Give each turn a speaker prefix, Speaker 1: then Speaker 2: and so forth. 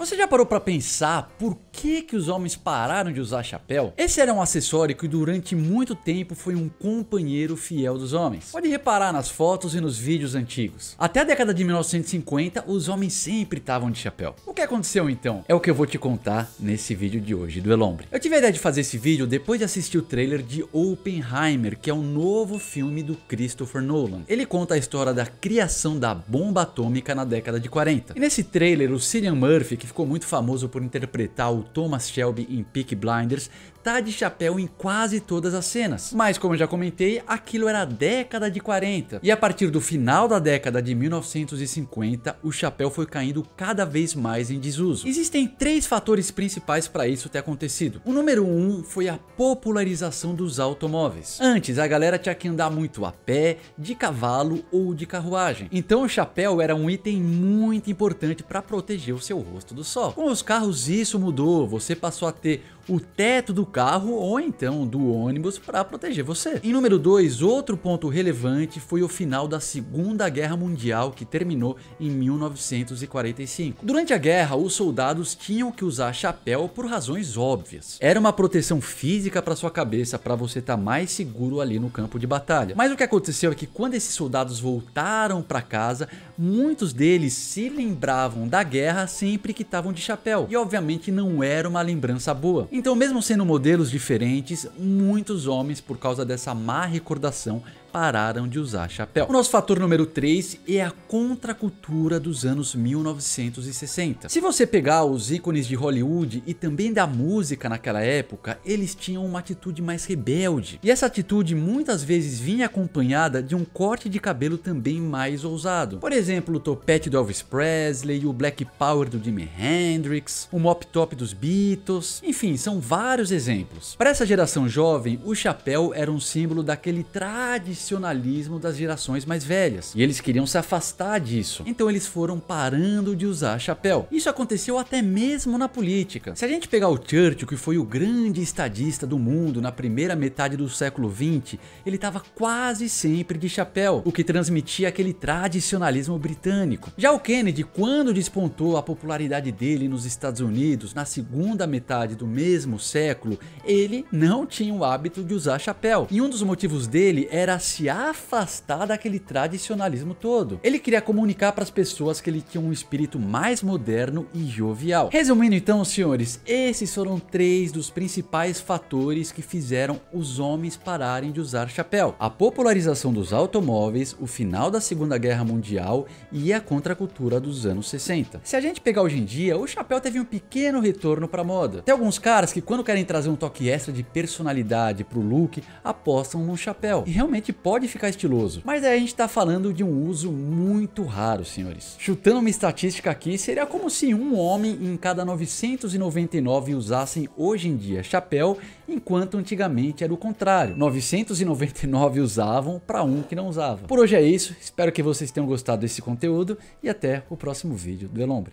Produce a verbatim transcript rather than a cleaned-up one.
Speaker 1: Você já parou pra pensar por que que os homens pararam de usar chapéu? Esse era um acessório que durante muito tempo foi um companheiro fiel dos homens. Pode reparar nas fotos e nos vídeos antigos. Até a década de mil novecentos e cinquenta, os homens sempre estavam de chapéu. O que aconteceu então? É o que eu vou te contar nesse vídeo de hoje do Elombre. Eu tive a ideia de fazer esse vídeo depois de assistir o trailer de Oppenheimer, que é um novo filme do Christopher Nolan. Ele conta a história da criação da bomba atômica na década de quarenta. E nesse trailer, o Cillian Murphy, que ficou muito famoso por interpretar o Thomas Shelby em Peaky Blinders, tá de chapéu em quase todas as cenas. Mas como eu já comentei, aquilo era a década de quarenta. E a partir do final da década de mil novecentos e cinquenta, o chapéu foi caindo cada vez mais em desuso. Existem três fatores principais para isso ter acontecido. O número um foi a popularização dos automóveis. Antes, a galera tinha que andar muito a pé, de cavalo ou de carruagem. Então o chapéu era um item muito importante para proteger o seu rosto do sol. Com os carros isso mudou, você passou a ter o teto do carro ou então do ônibus para proteger você. Em número dois, outro ponto relevante foi o final da Segunda Guerra Mundial, que terminou em mil novecentos e quarenta e cinco. Durante a guerra, os soldados tinham que usar chapéu por razões óbvias. Era uma proteção física para sua cabeça, para você estar mais seguro ali no campo de batalha. Mas o que aconteceu é que quando esses soldados voltaram para casa, muitos deles se lembravam da guerra sempre que estavam de chapéu. E obviamente não era uma lembrança boa. Então, mesmo sendo modelos diferentes, muitos homens, por causa dessa má recordação, pararam de usar chapéu. O nosso fator número três é a contracultura dos anos mil novecentos e sessenta. Se você pegar os ícones de Hollywood e também da música naquela época, eles tinham uma atitude mais rebelde. E essa atitude muitas vezes vinha acompanhada de um corte de cabelo também mais ousado. Por exemplo, o topete do Elvis Presley, o Black Power do Jimi Hendrix, o mop top dos Beatles, enfim, são vários exemplos. Para essa geração jovem, o chapéu era um símbolo daquele tradicionalismo das gerações mais velhas, e eles queriam se afastar disso, então eles foram parando de usar chapéu. Isso aconteceu até mesmo na política. Se a gente pegar o Churchill, que foi o grande estadista do mundo na primeira metade do século vinte, ele estava quase sempre de chapéu, o que transmitia aquele tradicionalismo britânico. Já o Kennedy, quando despontou a popularidade dele nos Estados Unidos na segunda metade do mesmo século, ele não tinha o hábito de usar chapéu, e um dos motivos dele era se afastar daquele tradicionalismo todo. Ele queria comunicar para as pessoas que ele tinha um espírito mais moderno e jovial. Resumindo então, senhores, esses foram três dos principais fatores que fizeram os homens pararem de usar chapéu: a popularização dos automóveis, o final da Segunda Guerra Mundial e a contracultura dos anos sessenta. Se a gente pegar hoje em dia, o chapéu teve um pequeno retorno para moda. Tem alguns caras que, quando querem trazer um toque extra de personalidade pro look, apostam no chapéu, e realmente pode ficar estiloso, mas aí a gente tá falando de um uso muito raro, senhores. Chutando uma estatística aqui, seria como se um homem em cada novecentos e noventa e nove usassem hoje em dia chapéu, enquanto antigamente era o contrário, novecentos e noventa e nove usavam para um que não usava. Por hoje é isso, espero que vocês tenham gostado desse conteúdo e até o próximo vídeo do Elombre.